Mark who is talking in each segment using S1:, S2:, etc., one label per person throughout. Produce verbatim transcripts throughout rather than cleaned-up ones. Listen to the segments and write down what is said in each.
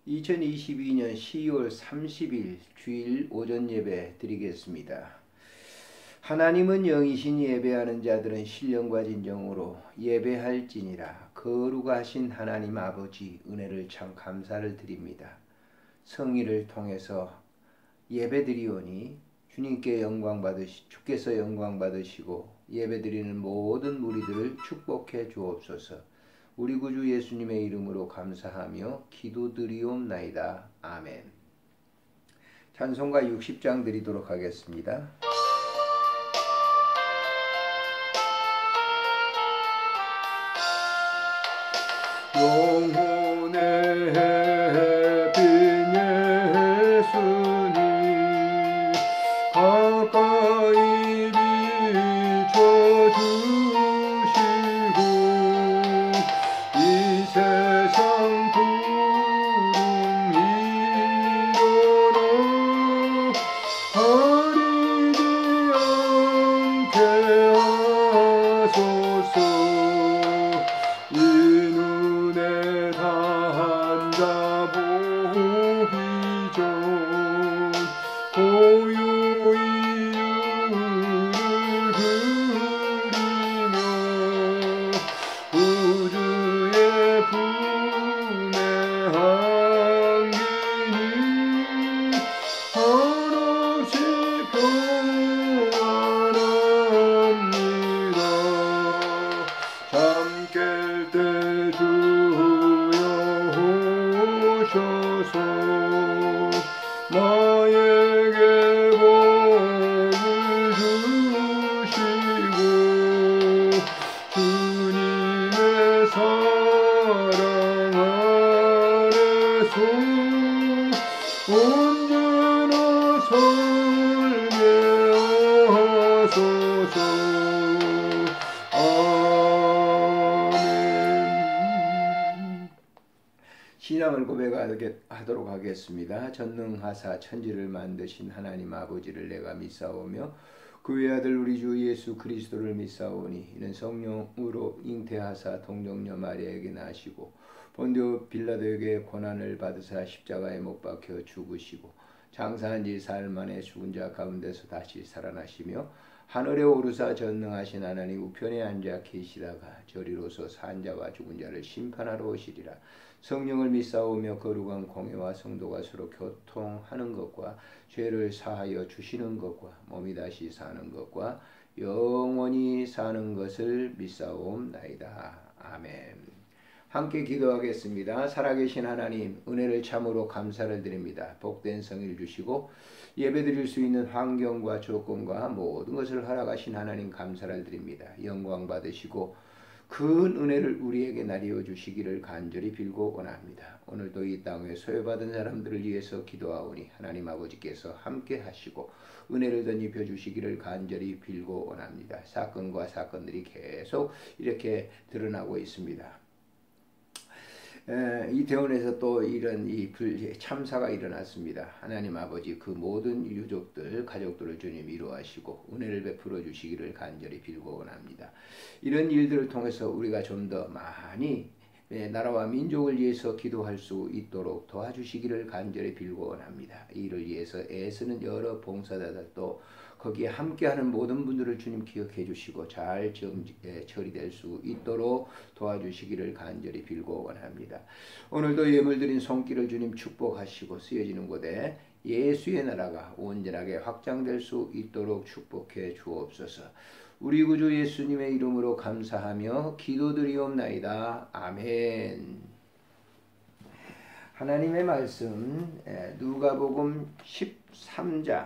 S1: 이천이십이 년 시월 삼십일 주일 오전 예배 드리겠습니다. 하나님은 영이신 예배하는 자들은 신령과 진정으로 예배할지니라. 거룩하신 하나님 아버지 은혜를 참 감사를 드립니다. 성의를 통해서 예배드리오니 주님께 영광 받으시, 주께서 영광 받으시고 예배드리는 모든 무리들을 축복해 주옵소서. 우리 구주 예수님의 이름으로 감사하며 기도드리옵나이다. 아멘. 찬송가 육십 장 드리도록 하겠습니다. 영혼의 빈 예수님 가까이 비춰주시고 이 세상 구름 일어나 가리지 않게 하소서. 이 눈에 다한 자 보기 전 고요히 유를 그리며 우주의 품에 안기니 한없이 평안합니다. 잠 깰 때 주여 오셔서 나에게 복을 주시고 주님의 사랑 아래서 언제나 설계하소서. 신앙을 고백하도록 하겠습니다. 전능하사 천지를 만드신 하나님 아버지를 내가 믿사오며 그 외아들 우리 주 예수 그리스도를 믿사오니 이는 성령으로 잉태하사 동정녀 마리아에게 나시고 본디오 빌라도에게 고난을 받으사 십자가에 못 박혀 죽으시고 장사한 지 사흘 만에 죽은 자 가운데서 다시 살아나시며 하늘에 오르사 전능하신 하나님 우편에 앉아 계시다가 저리로서 산 자와 죽은 자를 심판하러 오시리라. 성령을 믿사오며 거룩한 공회와 성도가 서로 교통하는 것과 죄를 사하여 주시는 것과 몸이 다시 사는 것과 영원히 사는 것을 믿사옵나이다. 아멘. 함께 기도하겠습니다. 살아계신 하나님, 은혜를 참으로 감사를 드립니다. 복된 성의를 주시고 예배드릴 수 있는 환경과 조건과 모든 것을 허락하신 하나님 감사를 드립니다. 영광 받으시고 큰 은혜를 우리에게 나리워 주시기를 간절히 빌고 원합니다. 오늘도 이 땅에 소외받은 사람들을 위해서 기도하오니 하나님 아버지께서 함께 하시고 은혜를 덧입혀 주시기를 간절히 빌고 원합니다. 사건과 사건들이 계속 이렇게 드러나고 있습니다. 에, 이태원에서 또 이런 이 불, 참사가 일어났습니다. 하나님 아버지 그 모든 유족들, 가족들을 주님 위로하시고 은혜를 베풀어 주시기를 간절히 빌고 원합니다. 이런 일들을 통해서 우리가 좀 더 많이 에, 나라와 민족을 위해서 기도할 수 있도록 도와주시기를 간절히 빌고 원합니다. 이를 위해서 애쓰는 여러 봉사자들도 거기에 함께하는 모든 분들을 주님 기억해 주시고 잘 처리될 수 있도록 도와주시기를 간절히 빌고 원합니다. 오늘도 예물드린 손길을 주님 축복하시고 쓰여지는 곳에 예수의 나라가 온전하게 확장될 수 있도록 축복해 주옵소서. 우리 구주 예수님의 이름으로 감사하며 기도드리옵나이다. 아멘. 하나님의 말씀 누가복음 십삼 장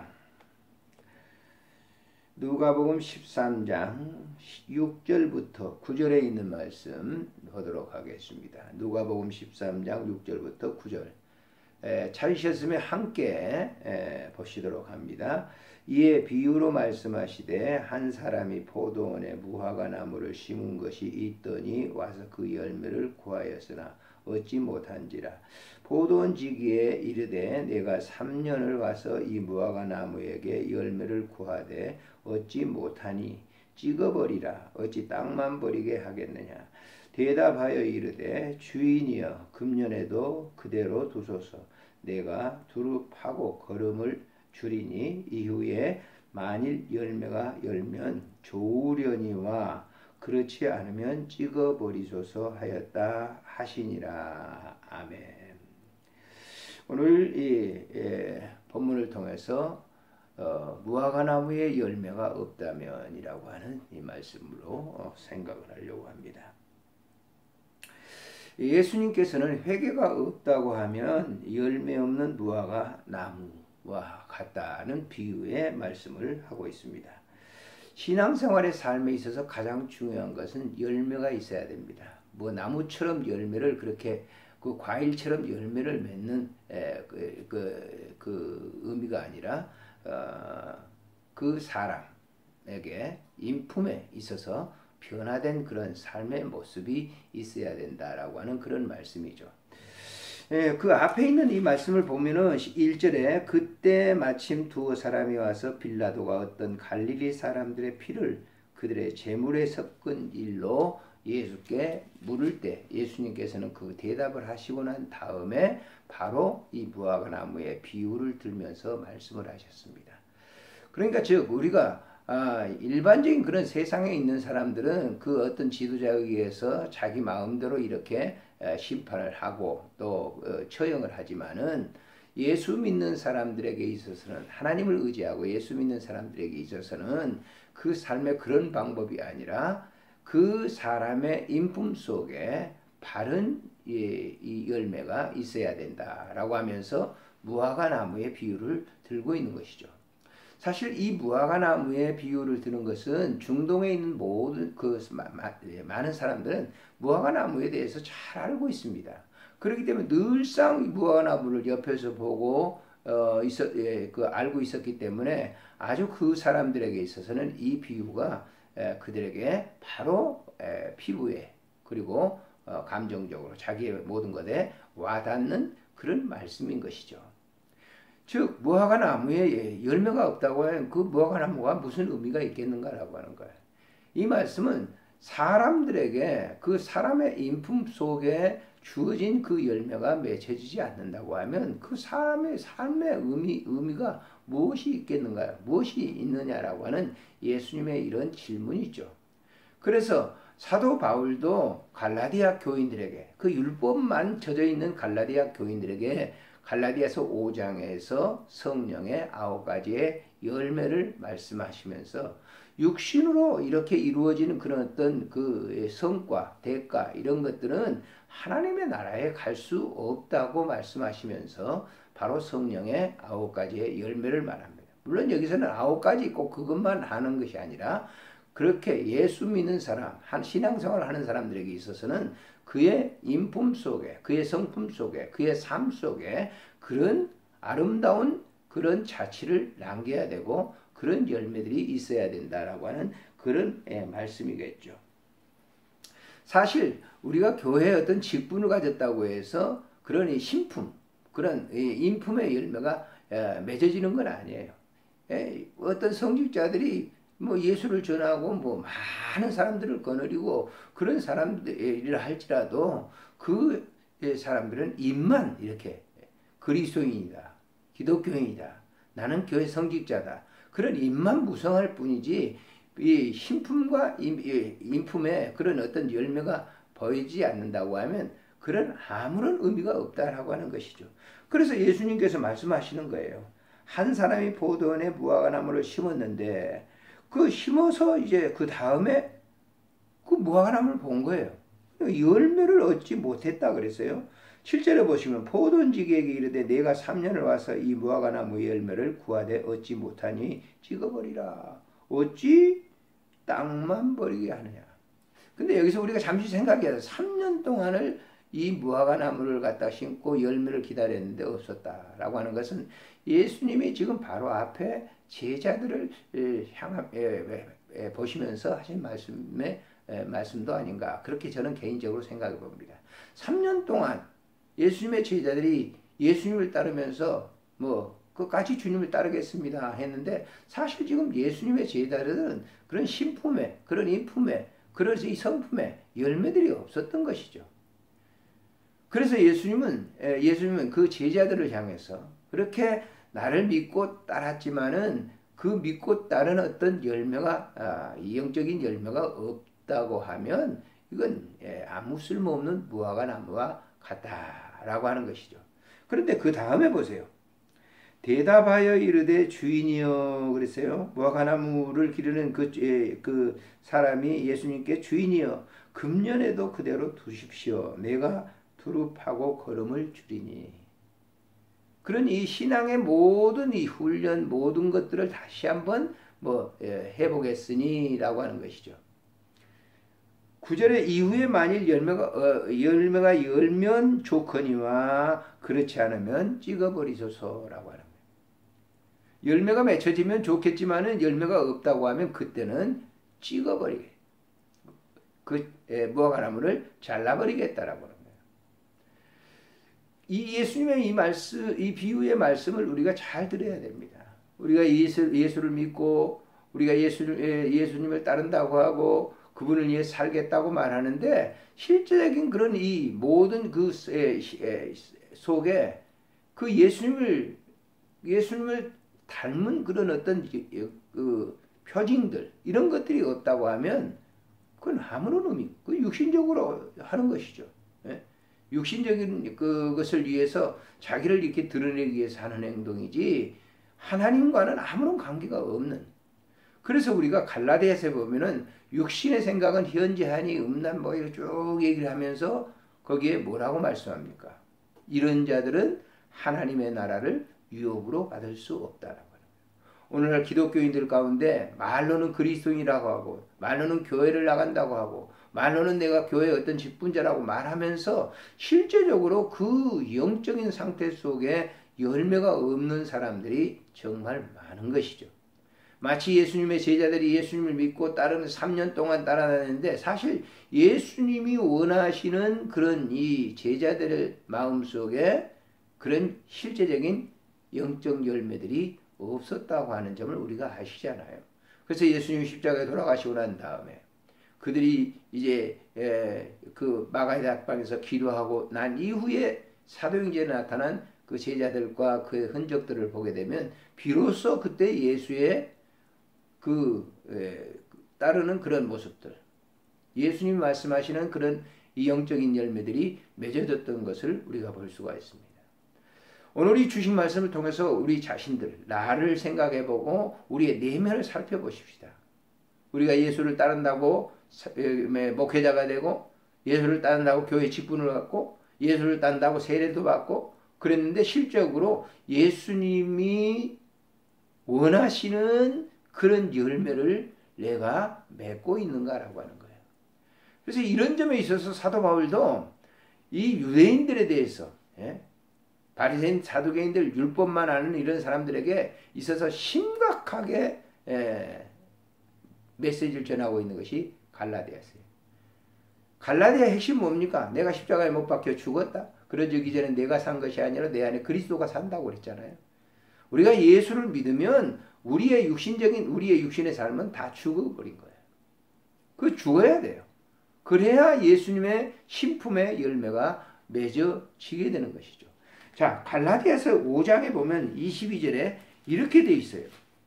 S1: 누가복음 십삼 장 육 절부터 구 절에 있는 말씀 보도록 하겠습니다. 누가복음 십삼 장 육 절부터 구 절. 에, 찾으셨으면 함께 에, 보시도록 합니다. 이에 비유로 말씀하시되 한 사람이 포도원에 무화과 나무를 심은 것이 있더니 와서 그 열매를 구하였으나 얻지 못한지라. 포도원 지기에 이르되 내가 삼 년을 와서 이 무화과 나무에게 열매를 구하되 얻지 못하니 찍어버리라. 어찌 땅만 버리게 하겠느냐. 대답하여 이르되 주인이여 금년에도 그대로 두소서. 내가 두루 파고 거름을 줄이니 이후에 만일 열매가 열면 좋으려니와 그렇지 않으면 찍어버리소서 하였다 하시니라. 아멘. 오늘 이 예, 본문을 통해서 어, 무화과나무에 열매가 없다면이라고 하는 이 말씀으로 어, 생각을 하려고 합니다. 예수님께서는 회개가 없다고 하면 열매 없는 무화과 나무와 같다는 비유의 말씀을 하고 있습니다. 신앙생활의 삶에 있어서 가장 중요한 것은 열매가 있어야 됩니다. 뭐 나무처럼 열매를 그렇게 그 과일처럼 열매를 맺는 에, 그, 그, 그 의미가 아니라 어, 그 사람에게 인품에 있어서 변화된 그런 삶의 모습이 있어야 된다라고 하는 그런 말씀이죠. 예, 그 앞에 있는 이 말씀을 보면은 일 절에 그때 마침 두 사람이 와서 빌라도가 어떤 갈릴리 사람들의 피를 그들의 제물에 섞은 일로 예수께 물을 때 예수님께서는 그 대답을 하시고 난 다음에 바로 이 무화과나무의 비유를 들면서 말씀을 하셨습니다. 그러니까 즉 우리가 아, 일반적인 그런 세상에 있는 사람들은 그 어떤 지도자에 의해서 자기 마음대로 이렇게 심판을 하고 또 처형을 하지만은 예수 믿는 사람들에게 있어서는 하나님을 의지하고 예수 믿는 사람들에게 있어서는 그 삶의 그런 방법이 아니라 그 사람의 인품 속에 바른 이 열매가 있어야 된다라고 하면서 무화과나무의 비유를 들고 있는 것이죠. 사실 이 무화과나무의 비유를 드는 것은 중동에 있는 모든 그 많은 사람들은 무화과나무에 대해서 잘 알고 있습니다. 그렇기 때문에 늘상 무화과나무를 옆에서 보고 어, 있었, 예, 그 알고 있었기 때문에 아주 그 사람들에게 있어서는 이 비유가 에, 그들에게 바로 에, 피부에 그리고 어, 감정적으로 자기의 모든 것에 와닿는 그런 말씀인 것이죠. 즉 무화과나무에 열매가 없다고 하면 그 무화과나무가 무슨 의미가 있겠는가라고 하는 거예요. 이 말씀은 사람들에게 그 사람의 인품 속에 주어진 그 열매가 맺혀지지 않는다고 하면 그 사람의 삶의 의미, 의미가 무엇이 있겠는가요? 무엇이 있느냐라고 하는 예수님의 이런 질문이죠. 그래서 사도 바울도 갈라디아 교인들에게 그 율법만 젖어 있는 갈라디아 교인들에게 갈라디아서 오 장에서 성령의 아홉 가지의 열매를 말씀하시면서 육신으로 이렇게 이루어지는 그런 어떤 그 성과, 대가 이런 것들은 하나님의 나라에 갈 수 없다고 말씀하시면서 바로 성령의 아홉 가지의 열매를 말합니다. 물론 여기서는 아홉 가지 꼭 그것만 하는 것이 아니라 그렇게 예수 믿는 사람, 한 신앙생활을 하는 사람들에게 있어서는 그의 인품 속에, 그의 성품 속에, 그의 삶 속에 그런 아름다운 그런 자취를 남겨야 되고 그런 열매들이 있어야 된다라고 하는 그런 예, 말씀이겠죠. 사실 우리가 교회에 어떤 직분을 가졌다고 해서 그런 이 신품, 그런 이 인품의 열매가 예, 맺어지는 건 아니에요. 예, 어떤 성직자들이 뭐 예수를 전하고 뭐 많은 사람들을 거느리고 그런 사람들을 할지라도 그 사람들은 입만 이렇게 그리스도인이다, 기독교인이다, 나는 교회 성직자다 그런 입만 무성할 뿐이지 이 신품과 인품에 그런 어떤 열매가 보이지 않는다고 하면 그런 아무런 의미가 없다라고 하는 것이죠. 그래서 예수님께서 말씀하시는 거예요. 한 사람이 포도원에 무화과나무를 심었는데 그 심어서 이제 그 다음에 그 무화과나무를 본 거예요. 열매를 얻지 못했다 그랬어요. 칠 절에 보시면 포도원지기에게 이르되 내가 삼 년을 와서 이 무화과나무 열매를 구하되 얻지 못하니 찍어버리라. 어찌 땅만 버리게 하느냐. 근데 여기서 우리가 잠시 생각해야 삼 년 동안을 이 무화과나무를 갖다 심고 열매를 기다렸는데 없었다라고 하는 것은 예수님이 지금 바로 앞에 제자들을 향하 보시면서 하신 말씀의 말씀도 아닌가 그렇게 저는 개인적으로 생각해 봅니다. 삼 년 동안 예수님의 제자들이 예수님을 따르면서 뭐 끝까지 주님을 따르겠습니다 했는데 사실 지금 예수님의 제자들은 그런 신품에 그런 인품에 그래서 이 성품에 열매들이 없었던 것이죠. 그래서 예수님은 예수님은 그 제자들을 향해서 그렇게 나를 믿고 따랐지만은 그 믿고 따른 어떤 열매가 아, 영적인 열매가 없다고 하면 이건 예, 아무 쓸모없는 무화과 나무와 같다라고 하는 것이죠. 그런데 그 다음에 보세요. 대답하여 이르되 주인이여 그랬어요. 무화과 나무를 기르는 그, 예, 그 사람이 예수님께 주인이여 금년에도 그대로 두십시오. 내가 두릅하고 걸음을 주리니. 그런 이 신앙의 모든 이 훈련 모든 것들을 다시 한번 뭐 예, 해보겠으니라고 하는 것이죠. 구절에 이후에 만일 열매가 어, 열매가 열면 좋거니와 그렇지 않으면 찍어버리소서라고 하는 거예요. 열매가 맺혀지면 좋겠지만은 열매가 없다고 하면 그때는 찍어버리게 그 예, 무화과 나무를 잘라버리겠다라고 하는 거예요. 이 예수님의 이 말씀, 이 비유의 말씀을 우리가 잘 들어야 됩니다. 우리가 예수, 예수를 믿고 우리가 예수, 예수님을 따른다고 하고 그분을 위해 살겠다고 말하는데 실제적인 그런 이 모든 그 속에 그 예수님을 예수님을 닮은 그런 어떤 그 표징들 이런 것들이 없다고 하면 그건 아무런 의미, 그 육신적으로 하는 것이죠. 예? 육신적인 그것을 위해서 자기를 이렇게 드러내기 위해서 하는 행동이지 하나님과는 아무런 관계가 없는. 그래서 우리가 갈라디아서에 보면은 육신의 생각은 현재하니 음란 뭐 이렇게 쭉 얘기를 하면서 거기에 뭐라고 말씀합니까? 이런 자들은 하나님의 나라를 유업으로 받을 수 없다라고 하는 거예요. 오늘날 기독교인들 가운데 말로는 그리스도인이라고 하고 말로는 교회를 나간다고 하고 말로는 내가 교회의 어떤 직분자라고 말하면서 실제적으로 그 영적인 상태 속에 열매가 없는 사람들이 정말 많은 것이죠. 마치 예수님의 제자들이 예수님을 믿고 따르는 삼 년 동안 따라다녔는데 사실 예수님이 원하시는 그런 이 제자들의 마음속에 그런 실제적인 영적 열매들이 없었다고 하는 점을 우리가 아시잖아요. 그래서 예수님이 십자가에 돌아가시고 난 다음에 그들이 이제 그 마가의 다락방에서 기도하고 난 이후에 사도행전에 나타난 그 제자들과 그 흔적들을 보게 되면 비로소 그때 예수의 그 에, 따르는 그런 모습들, 예수님이 말씀하시는 그런 이 영적인 열매들이 맺어졌던 것을 우리가 볼 수가 있습니다. 오늘 이 주신 말씀을 통해서 우리 자신들, 나를 생각해보고 우리의 내면을 살펴보십시다. 우리가 예수를 따른다고 목회자가 되고 예수를 따른다고 교회 직분을 갖고 예수를 따른다고 세례도 받고 그랬는데 실적으로 예수님이 원하시는 그런 열매를 내가 맺고 있는가라고 하는 거예요. 그래서 이런 점에 있어서 사도 바울도 이 유대인들에 대해서 예? 바리새인 사두개인들 율법만 아는 이런 사람들에게 있어서 심각하게 예, 메시지를 전하고 있는 것이 갈라디아서예요. 갈라디아의 핵심 뭡니까? 내가 십자가에 못 박혀 죽었다. 그러기 전에 내가 산 것이 아니라 내 안에 그리스도가 산다고 그랬잖아요. 우리가 예수를 믿으면 우리의 육신적인 우리의 육신의 삶은 다 죽어버린 거예요. 그 죽어야 돼요. 그래야 예수님의 신품의 열매가 맺어지게 되는 것이죠. 자, 갈라디아서 오 장에 보면 이십이 절에 이렇게 돼 있어요.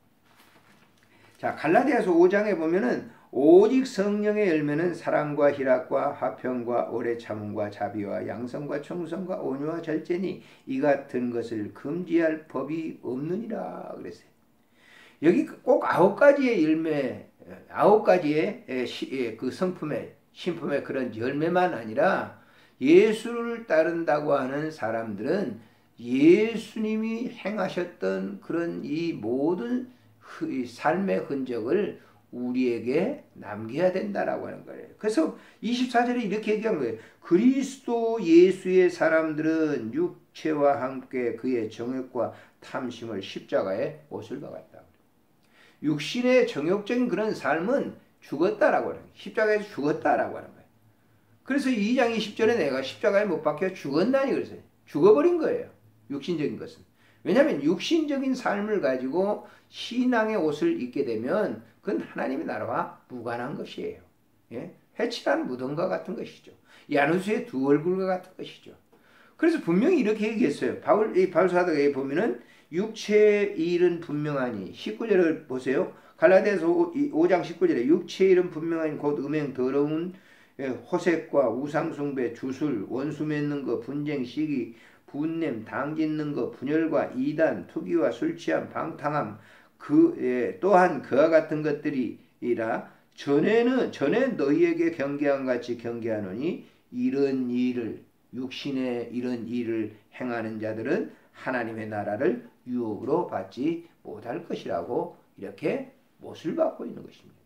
S1: 자, 갈라디아서 오 장에 보면은 오직 성령의 열매는 사랑과 희락과 화평과 오래 참음과 자비와 양성과 청성과 온유와 절제니 이 같은 것을 금지할 법이 없느니라 그랬어요. 여기 꼭 아홉 가지의 열매, 아홉 가지의 그 성품의 신품의 그런 열매만 아니라 예수를 따른다고 하는 사람들은 예수님이 행하셨던 그런 이 모든 삶의 흔적을 우리에게 남겨야 된다라고 하는 거예요. 그래서 이십사 절에 이렇게 얘기한 거예요. 그리스도 예수의 사람들은 육체와 함께 그의 정욕과 탐심을 십자가에 못을 박았다. 육신의 정욕적인 그런 삶은 죽었다라고 하는 거예요. 십자가에서 죽었다라고 하는 거예요. 그래서 이 장 이십 절에 내가 십자가에 못 박혀 죽었나니 그랬어요. 죽어버린 거예요. 육신적인 것은. 왜냐하면 육신적인 삶을 가지고 신앙의 옷을 입게 되면 그건 하나님의 나라와 무관한 것이에요. 예? 회칠한 무덤과 같은 것이죠. 야누스의 두 얼굴과 같은 것이죠. 그래서 분명히 이렇게 얘기했어요. 바울, 이 바울 사도에 보면은 육체의 일은 분명하니 십구 절을 보세요. 갈라디아서 오 장 십구 절에 육체의 일은 분명하니 곧 음행 더러운 호색과 우상숭배 주술 원수 맺는 거 분쟁 시기 분냄 당짓는 거 분열과 이단 투기와 술취함 방탕함 그 예, 또한 그와 같은 것들이라 전에는 전에 너희에게 경계한 같이 경계하노니 이런 일을 육신의 이런 일을 행하는 자들은 하나님의 나라를 유혹으로 받지 못할 것이라고 이렇게 못을 받고 있는 것입니다.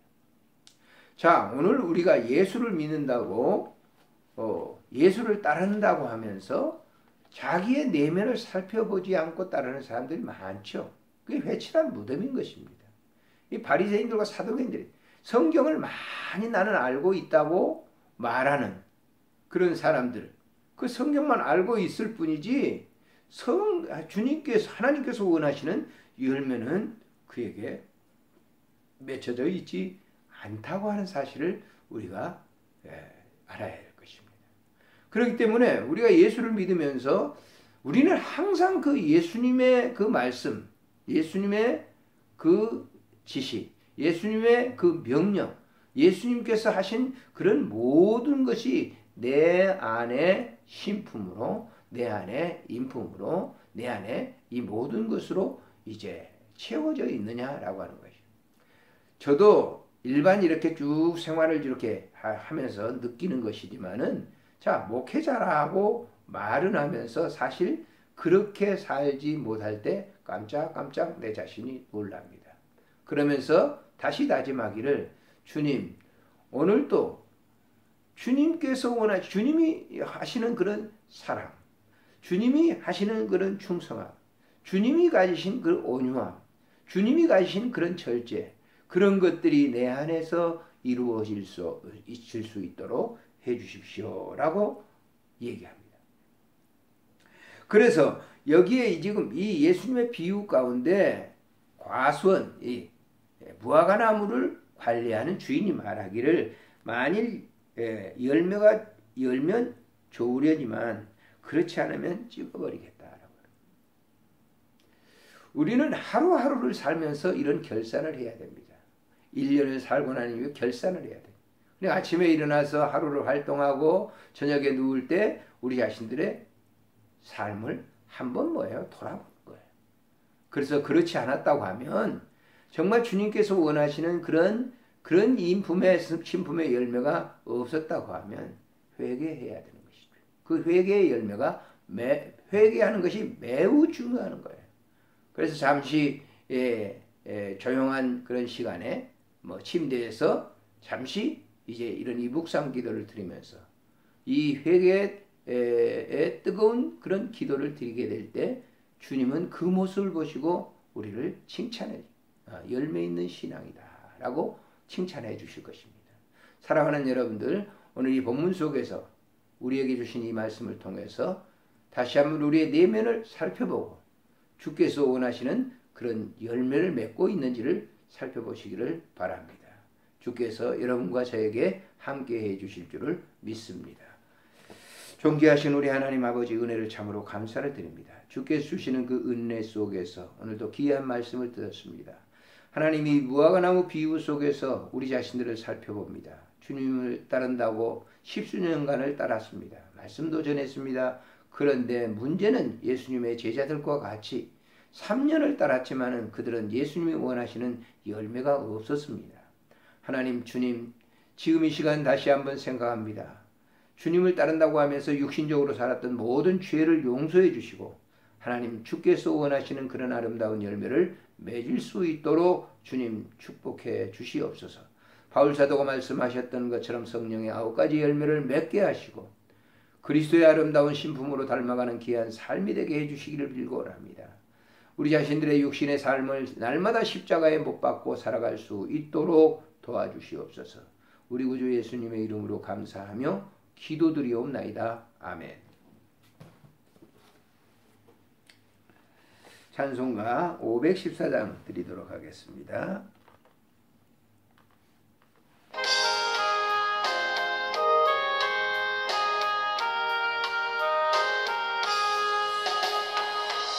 S1: 자, 오늘 우리가 예수를 믿는다고 어, 예수를 따른다고 하면서 자기의 내면을 살펴보지 않고 따르는 사람들이 많죠. 그게 회칠한 무덤인 것입니다. 이 바리새인들과 사두개인들이 성경을 많이 나는 알고 있다고 말하는 그런 사람들, 그 성경만 알고 있을 뿐이지 성 주님께서 하나님께서 원하시는 열매는 그에게 맺혀져 있지 않다고 하는 사실을 우리가 예, 알아야 할 것입니다. 그렇기 때문에 우리가 예수를 믿으면서 우리는 항상 그 예수님의 그 말씀, 예수님의 그 지시, 예수님의 그 명령, 예수님께서 하신 그런 모든 것이 내 안에 신품으로, 내 안에 인품으로, 내 안에 이 모든 것으로 이제 채워져 있느냐라고 하는 것이죠. 저도 일반 이렇게 쭉 생활을 이렇게 하면서 느끼는 것이지만은 자, 목회자라고 말은 하면서 사실 그렇게 살지 못할 때 깜짝깜짝 내 자신이 놀랍니다. 그러면서 다시 다짐하기를 주님, 오늘도 주님께서 원하, 주님이 하시는 그런 사랑, 주님이 하시는 그런 충성함, 주님이 가지신 그 온유함, 주님이 가지신 그런 절제, 그런 것들이 내 안에서 이루어질 수, 있을 수 있도록 해 주십시오라고 얘기합니다. 그래서 여기에 지금 이 예수님의 비유 가운데 과수원, 이 무화과나무를 관리하는 주인이 말하기를 만일 열매가 열면 좋으려니만 그렇지 않으면 찍어버리겠다라고. 우리는 하루하루를 살면서 이런 결산을 해야 됩니다. 일 년을 살고 난 이후에 결산을 해야 돼요. 그러니까 아침에 일어나서 하루를 활동하고 저녁에 누울 때 우리 자신들의 삶을 한번 뭐예요? 돌아보는 거예요. 그래서 그렇지 않았다고 하면 정말 주님께서 원하시는 그런 그런 인품의 신품의 열매가 없었다고 하면 회개해야 되는 것이죠. 그 회개의 열매가 매, 회개하는 것이 매우 중요한 거예요. 그래서 잠시 예, 예, 조용한 그런 시간에 뭐 침대에서 잠시 이제 이런 이 묵상 기도를 드리면서 이 회개의 뜨거운 그런 기도를 드리게 될 때 주님은 그 모습을 보시고 우리를 칭찬해 아, 열매 있는 신앙이다 라고 칭찬해 주실 것입니다. 사랑하는 여러분들, 오늘 이 본문 속에서 우리에게 주신 이 말씀을 통해서 다시 한번 우리의 내면을 살펴보고 주께서 원하시는 그런 열매를 맺고 있는지를 살펴보시기를 바랍니다. 주께서 여러분과 저에게 함께해 주실 줄을 믿습니다. 존귀하신 우리 하나님 아버지 은혜를 참으로 감사를 드립니다. 주께서 주시는 그 은혜 속에서 오늘도 귀한 말씀을 들었습니다. 하나님이 무화과나무 비유 속에서 우리 자신들을 살펴봅니다. 주님을 따른다고 십수년간을 따랐습니다. 말씀도 전했습니다. 그런데 문제는 예수님의 제자들과 같이 삼 년을 따랐지만은 그들은 예수님이 원하시는 열매가 없었습니다. 하나님 주님, 지금 이 시간 다시 한번 생각합니다. 주님을 따른다고 하면서 육신적으로 살았던 모든 죄를 용서해 주시고 하나님 주께서 원하시는 그런 아름다운 열매를 맺을 수 있도록 주님 축복해 주시옵소서. 바울 사도가 말씀하셨던 것처럼 성령의 아홉 가지 열매를 맺게 하시고 그리스도의 아름다운 신품으로 닮아가는 귀한 삶이 되게 해주시기를 빌고랍니다. 우리 자신들의 육신의 삶을 날마다 십자가에 못 박고 살아갈 수 있도록 도와주시옵소서. 우리 구주 예수님의 이름으로 감사하며 기도드리옵나이다. 아멘. 찬송가 오백십사 장 드리도록 하겠습니다.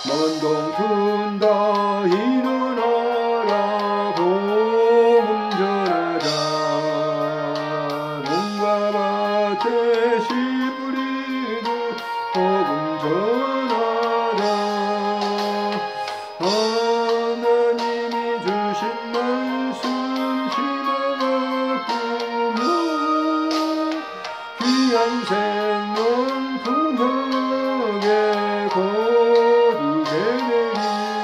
S1: 먼동 튼다 일어나라 복음 전하자 농가 밭에 씨 뿌리듯 복음 전하자 하나님이 주신 말씀 심어가꾸며 귀한 생명 풍성하게 거두게 되리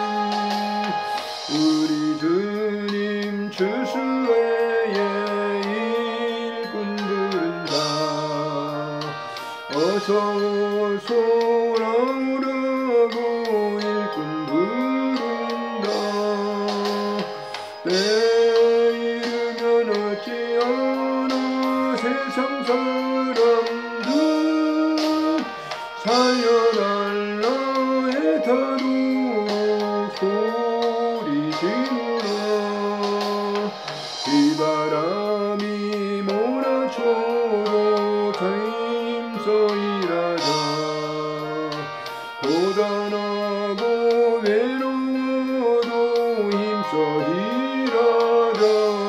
S1: 우리 주님 추수회에 일꾼 부른다 어서 어서 오라오라고 일꾼 부른다 때 이르면 어찌하나 세상 사람들 살려달라 애타도 소리 지르라 비바람이 몰아쳐도 다 힘써 일하자 고단하고 외로워도 힘써 일하자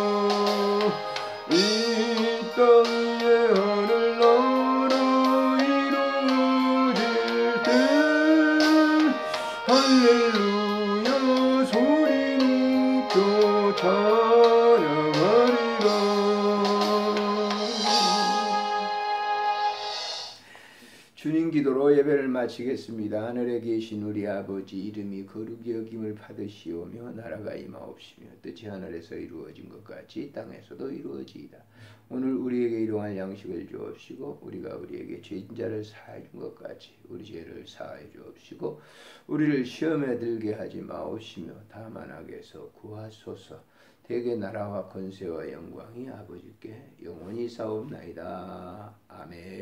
S1: 이 땅 위에 하늘나라 이루어질 때 할렐루야 소리 높여 찬양하리라. 주님 기도로 예배를 마치겠습니다. 하늘에 계신 우리 아버지 이름이 거룩히 여김을 받으시오며 나라가 임하옵시며 뜻이 하늘에서 이루어진 것 같이 땅에서도 이루어지이다. 오늘 우리에게 일용할 양식을 주옵시고 우리가 우리에게 죄진 자를 사해 준 것 같이 우리 죄를 사해 주옵시고 우리를 시험에 들게 하지 마옵시며 다만 악에서 구하소서. 대개 나라와 권세와 영광이 아버지께 영원히 사옵나이다. 아멘.